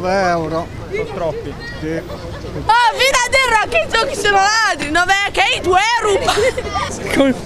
9 euro. Sono troppi. Sì. Oh, fino a terra che sono ladri, 9 che hai 2 euro.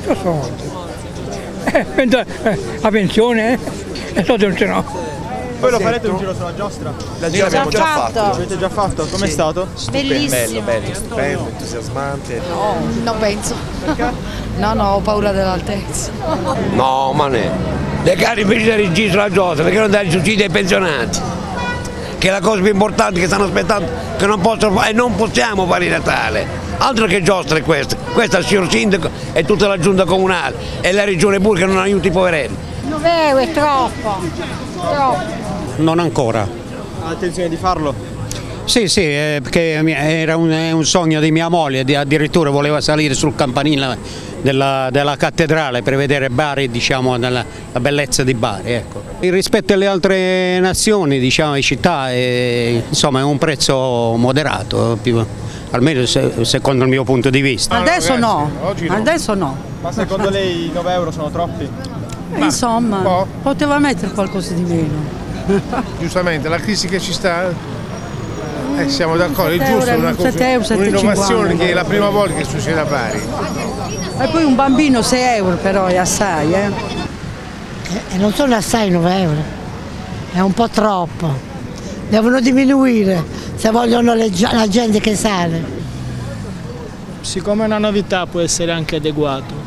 La pensione, e so non ce n'ho. Voi lo farete un giro sulla giostra? L'abbiamo già fatto. L'avete già fatto? Com'è stato? Bellissimo. Bello, stupendo, entusiasmante. No, non penso. Perché? No, ho paura dell'altezza. No, ma ne. Le cari invece di registrare la giostra, perché non dare i sussidi ai pensionati? Che è la cosa più importante che stanno aspettando, che non possono fare, e non possiamo fare il Natale. Altro che giostre queste. Questa è il signor Sindaco e tutta la giunta comunale e la regione pure che non aiuta i poverelli. 9 euro è troppo. Troppo. Non ancora. Ha intenzione di farlo? Sì, perché era un sogno di mia moglie, addirittura voleva salire sul campanile della cattedrale per vedere Bari, diciamo, la bellezza di Bari. Ecco. Rispetto alle altre nazioni, diciamo, e città, insomma, è un prezzo moderato, almeno secondo il mio punto di vista. Adesso no, adesso no. Ma secondo lei i 9 euro sono troppi? Insomma, poteva mettere qualcosa di meno. Giustamente, la crisi che ci sta, siamo d'accordo, è giusto un'innovazione che è la prima volta che succede a Bari. E poi un bambino 6 euro però è assai, E non sono assai 9 euro, è un po' troppo. Devono diminuire se vogliono la gente che sale. Siccome è una novità può essere anche adeguato.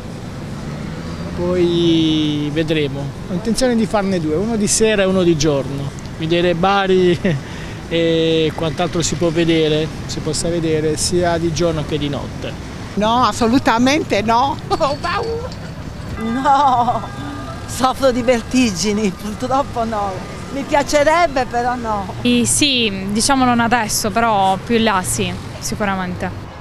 Poi vedremo. Ho intenzione di farne 2, uno di sera e uno di giorno. Vedere Bari e quant'altro si possa vedere sia di giorno che di notte. No, assolutamente no. Ho paura. No, soffro di vertigini, purtroppo no. Mi piacerebbe però no. Sì, diciamo non adesso, però più in là sì, sicuramente.